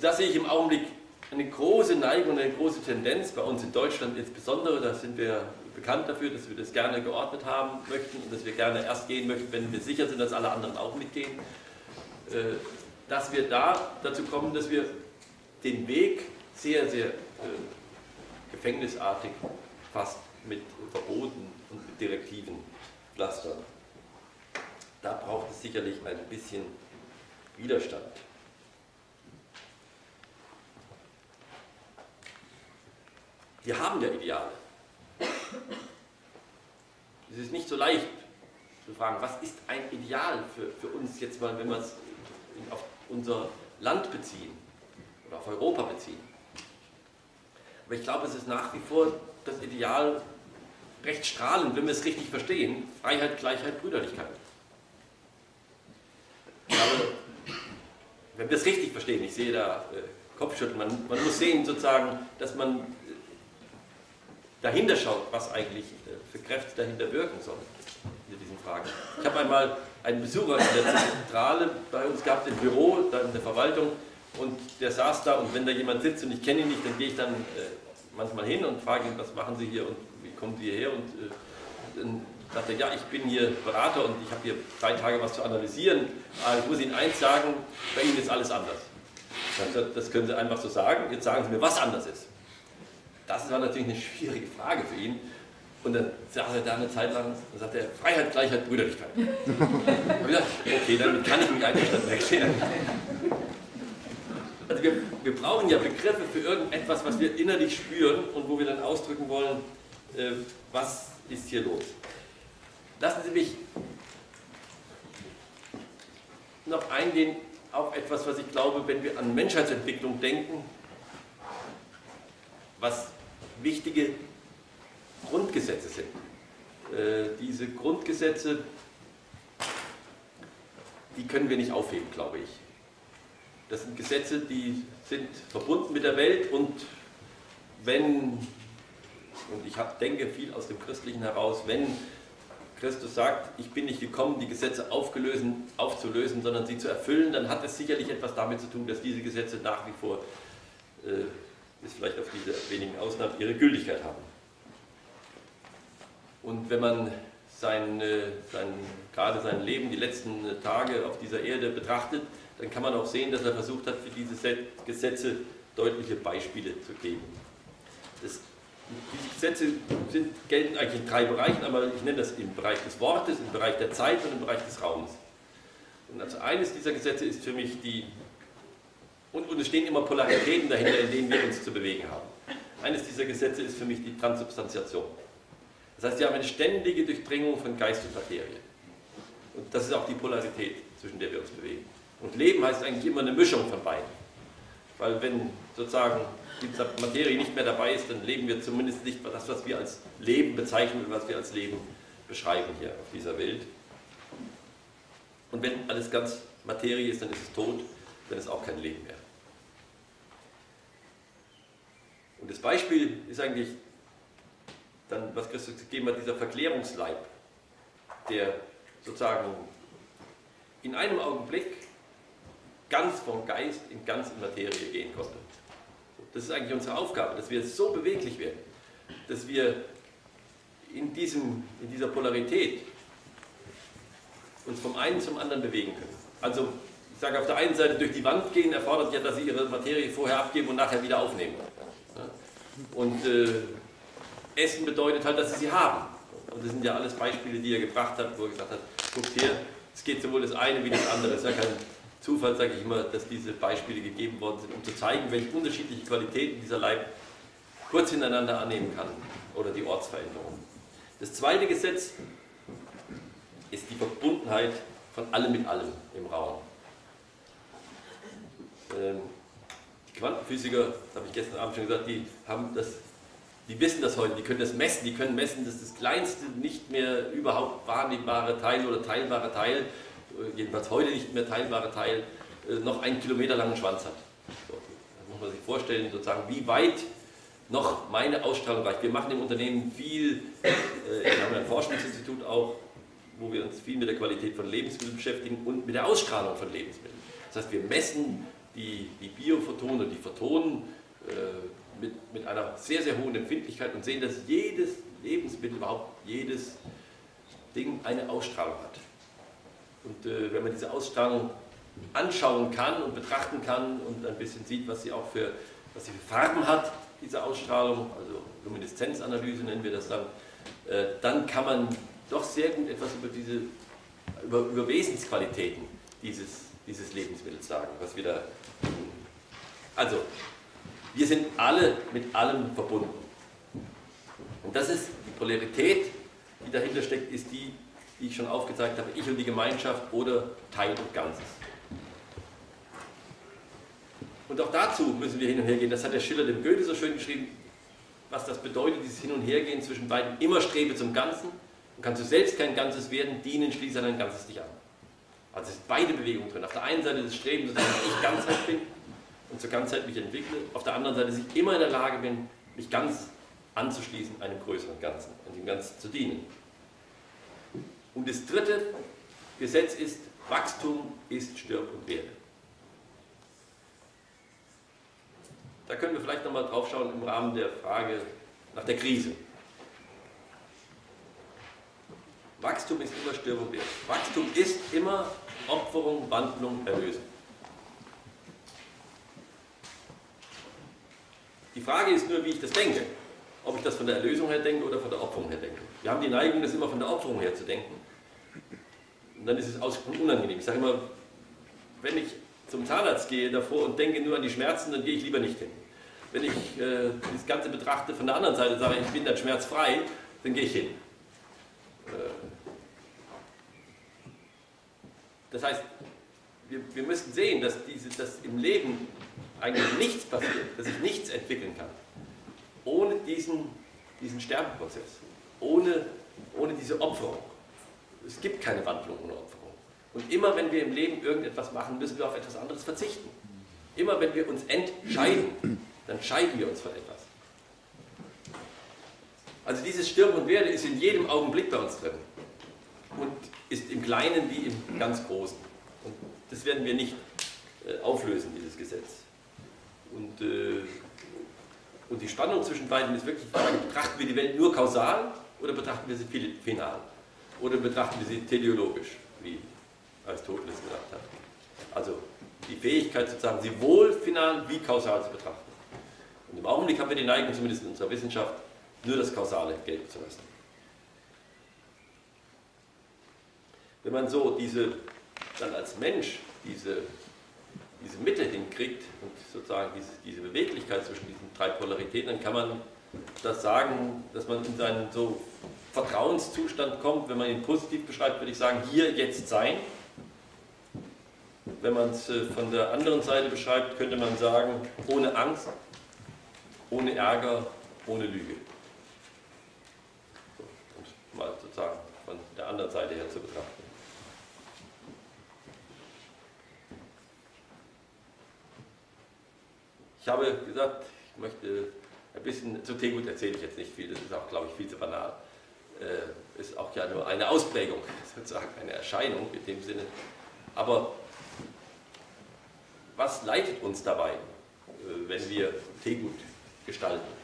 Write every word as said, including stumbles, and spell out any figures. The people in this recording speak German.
da sehe ich im Augenblick eine große Neigung, eine große Tendenz, bei uns in Deutschland insbesondere, da sind wir bekannt dafür, dass wir das gerne geordnet haben möchten und dass wir gerne erst gehen möchten, wenn wir sicher sind, dass alle anderen auch mitgehen, dass wir da dazu kommen, dass wir den Weg sehr, sehr äh, gefängnisartig fast mit Verboten und mit Direktiven pflastern. Da braucht es sicherlich ein bisschen Widerstand. Wir haben ja Ideale. Es ist nicht so leicht zu fragen, was ist ein Ideal für, für uns jetzt mal, wenn wir es auf unser Land beziehen oder auf Europa beziehen. Aber ich glaube, es ist nach wie vor das Ideal recht strahlend, wenn wir es richtig verstehen. Freiheit, Gleichheit, Brüderlichkeit. Ich glaube, wenn wir es richtig verstehen, ich sehe da äh, Kopfschütteln, man, man muss sehen sozusagen, dass man äh, dahinter schaut, was eigentlich äh, für Kräfte dahinter wirken sollen in diesen Fragen. Ich habe einmal einen Besucher in der Zentrale bei uns gehabt, im Büro, da in der Verwaltung, und der saß da, und wenn da jemand sitzt und ich kenne ihn nicht, dann gehe ich dann äh, manchmal hin und frage ihn, was machen Sie hier und wie kommen Sie hierher, und äh, dann sagt er, ja, ich bin hier Berater und ich habe hier drei Tage was zu analysieren, aber ich muss Ihnen eins sagen, bei Ihnen ist alles anders. Das können Sie einfach so sagen, jetzt sagen Sie mir, was anders ist. Das war natürlich eine schwierige Frage für ihn. Und dann sagt er da eine Zeit lang, dann sagt er, Freiheit, Gleichheit, Brüderlichkeit. Und ich gesagt, okay, damit kann ich mich einverstanden erklären. Also wir, wir brauchen ja Begriffe für irgendetwas, was wir innerlich spüren und wo wir dann ausdrücken wollen, äh, was ist hier los. Lassen Sie mich noch eingehen auf etwas, was ich glaube, wenn wir an Menschheitsentwicklung denken, was wichtige Grundgesetze sind. Äh, diese Grundgesetze, die können wir nicht aufheben, glaube ich. Das sind Gesetze, die sind verbunden mit der Welt, und wenn, und ich hab, denke viel aus dem Christlichen heraus, wenn Christus sagt, ich bin nicht gekommen, die Gesetze aufgelösen, aufzulösen, sondern sie zu erfüllen, dann hat es sicherlich etwas damit zu tun, dass diese Gesetze nach wie vor, äh, ist vielleicht auf diese wenigen Ausnahmen, ihre Gültigkeit haben. Und wenn man sein, sein, gerade sein Leben, die letzten Tage auf dieser Erde betrachtet, dann kann man auch sehen, dass er versucht hat, für diese Gesetze deutliche Beispiele zu geben. Das, die Gesetze sind, gelten eigentlich in drei Bereichen, aber ich nenne das im Bereich des Wortes, im Bereich der Zeit und im Bereich des Raums. Und also eines dieser Gesetze ist für mich die, und, und es stehen immer Polaritäten dahinter, in denen wir uns zu bewegen haben. Eines dieser Gesetze ist für mich die Transsubstantiation. Das heißt, wir haben eine ständige Durchdringung von Geist und Materie. Und das ist auch die Polarität, zwischen der wir uns bewegen. Und Leben heißt eigentlich immer eine Mischung von beiden. Weil wenn sozusagen die Materie nicht mehr dabei ist, dann leben wir zumindest nicht das, was wir als Leben bezeichnen und was wir als Leben beschreiben hier auf dieser Welt. Und wenn alles ganz Materie ist, dann ist es tot, dann ist auch kein Leben mehr. Und das Beispiel ist eigentlich dann, was Christus gegeben hat, dieser Verklärungsleib, der sozusagen in einem Augenblick ganz vom Geist in ganz in Materie gehen konnte. Das ist eigentlich unsere Aufgabe, dass wir so beweglich werden, dass wir in, diesem, in dieser Polarität uns vom einen zum anderen bewegen können. Also, ich sage, auf der einen Seite durch die Wand gehen erfordert ja, dass sie ihre Materie vorher abgeben und nachher wieder aufnehmen. Und äh, Essen bedeutet halt, dass sie sie haben. Und das sind ja alles Beispiele, die er gebracht hat, wo er gesagt hat, guckt her, es geht sowohl das eine wie das andere. Es ist ja kein Zufall, sage ich immer, dass diese Beispiele gegeben worden sind, um zu zeigen, welche unterschiedliche Qualitäten dieser Leib kurz hintereinander annehmen kann, oder die Ortsveränderung. Das zweite Gesetz ist die Verbundenheit von allem mit allem im Raum. Die Quantenphysiker, das habe ich gestern Abend schon gesagt, die haben das, die wissen das heute, die können das messen, die können messen, dass das kleinste, nicht mehr überhaupt wahrnehmbare Teil oder teilbare Teil, jedenfalls heute nicht mehr teilbare Teil, noch einen Kilometer langen Schwanz hat. So, das muss man sich vorstellen, sozusagen, wie weit noch meine Ausstrahlung reicht. Wir machen im Unternehmen viel, äh, wir haben ein Forschungsinstitut auch, wo wir uns viel mit der Qualität von Lebensmitteln beschäftigen und mit der Ausstrahlung von Lebensmitteln. Das heißt, wir messen die, die Biophotonen und die Photonen äh, mit, mit einer sehr, sehr hohen Empfindlichkeit und sehen, dass jedes Lebensmittel, überhaupt jedes Ding eine Ausstrahlung hat. Und äh, wenn man diese Ausstrahlung anschauen kann und betrachten kann und ein bisschen sieht, was sie auch für, was sie für Farben hat, diese Ausstrahlung, also Lumineszenzanalyse nennen wir das dann, äh, dann kann man doch sehr gut etwas über diese über, über Wesensqualitäten dieses, dieses Lebensmittels sagen, was wir da tun. Also, wir sind alle mit allem verbunden. Und das ist die Polarität, die dahinter steckt, ist die, die ich schon aufgezeigt habe, ich und die Gemeinschaft oder Teil und Ganzes. Und auch dazu müssen wir hin und her gehen. Das hat der Schiller dem Goethe so schön geschrieben, was das bedeutet, dieses Hin- und Hergehen zwischen beiden. Immer strebe zum Ganzen und kannst du selbst kein Ganzes werden, dienen schließe an ein Ganzes dich an. Also es sind beide Bewegungen drin. Auf der einen Seite das Streben, dass ich Ganzheit bin und zur Ganzheit mich entwickle. Auf der anderen Seite, dass ich immer in der Lage bin, mich ganz anzuschließen einem größeren Ganzen und dem Ganzen zu dienen. Und das dritte Gesetz ist, Wachstum ist Stirb und Werde. Da können wir vielleicht nochmal drauf schauen im Rahmen der Frage nach der Krise. Wachstum ist immer Stirb und Werde. Wachstum ist immer Opferung, Wandlung, Erlösung. Die Frage ist nur, wie ich das denke. Ob ich das von der Erlösung her denke oder von der Opferung her denke. Wir haben die Neigung, das immer von der Opferung her zu denken. Und dann ist es ausgesprochen unangenehm. Ich sage immer, wenn ich zum Zahnarzt gehe davor und denke nur an die Schmerzen, dann gehe ich lieber nicht hin. Wenn ich äh, das Ganze betrachte von der anderen Seite, sage ich, ich bin dann schmerzfrei, dann gehe ich hin. Äh, das heißt, wir, wir müssen sehen, dass, diese, dass im Leben eigentlich nichts passiert, dass ich nichts entwickeln kann, ohne diesen, diesen Sterbeprozess, ohne, ohne diese Opferung. Es gibt keine Wandlung ohne Opferung. Und immer wenn wir im Leben irgendetwas machen, müssen wir auf etwas anderes verzichten. Immer wenn wir uns entscheiden, dann scheiden wir uns von etwas. Also dieses Stirb und Werde ist in jedem Augenblick bei uns drin und ist im Kleinen wie im ganz Großen. Und das werden wir nicht äh, auflösen, dieses Gesetz. Und, äh, und die Spannung zwischen beiden ist wirklich die Frage, betrachten wir die Welt nur kausal oder betrachten wir sie final? Oder betrachten wir sie teleologisch, wie Aristoteles gesagt hat. Also die Fähigkeit sozusagen, sie wohl final wie kausal zu betrachten. Und im Augenblick haben wir die Neigung, zumindest in unserer Wissenschaft, nur das Kausale gelten zu lassen. Wenn man so diese, dann als Mensch diese, diese Mitte hinkriegt und sozusagen diese, diese Beweglichkeit zwischen diesen drei Polaritäten, dann kann man das sagen, dass man in seinen so Vertrauenszustand kommt. Wenn man ihn positiv beschreibt, würde ich sagen, hier, jetzt sein. Wenn man es von der anderen Seite beschreibt, könnte man sagen, ohne Angst, ohne Ärger, ohne Lüge. So, und mal sozusagen von der anderen Seite her zu betrachten. Ich habe gesagt, ich möchte ein bisschen, zu Teegut erzähle ich jetzt nicht viel, das ist auch, glaube ich, viel zu banal. Äh, ist auch ja nur eine Ausprägung, sozusagen eine Erscheinung in dem Sinne. Aber was leitet uns dabei, wenn wir Teegut gestalten?